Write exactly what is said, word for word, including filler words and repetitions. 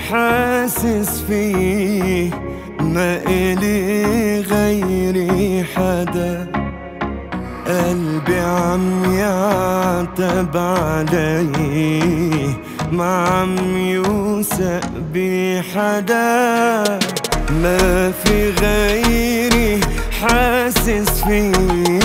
حاسس فيه ما إلي غيري حدا. قلبي عم يعتب علي ما عم يوثق بحدا. ما في غيري حاسس فيه